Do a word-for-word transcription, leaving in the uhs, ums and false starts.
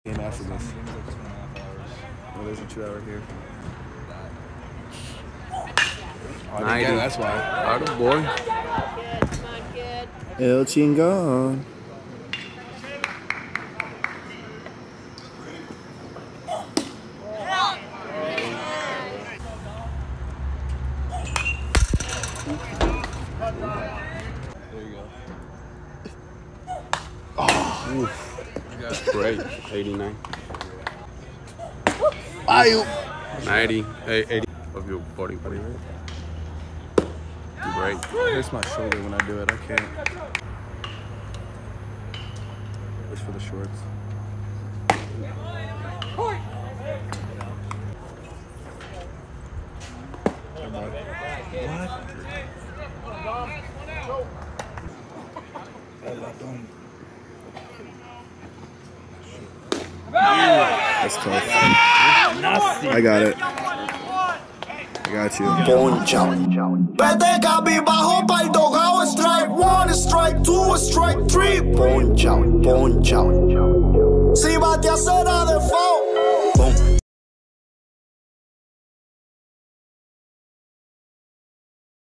Game after this. Well, there's a two hour here. Oh, I didn't get it, that's why. Out of boy. El chingón. There you go. Oh, oof. Great. eighty-nine. Ayu. ninety. eighty. Of your body, buddy, right? Great. It hurts my shoulder when I do it. I can't. Wish for the shorts. What? That's tough. I got it. I got you. Poncha. Vete cabibajo pa'l dogao. Strike one, strike two, strike three. Poncha, poncha. Si bateas será de fa.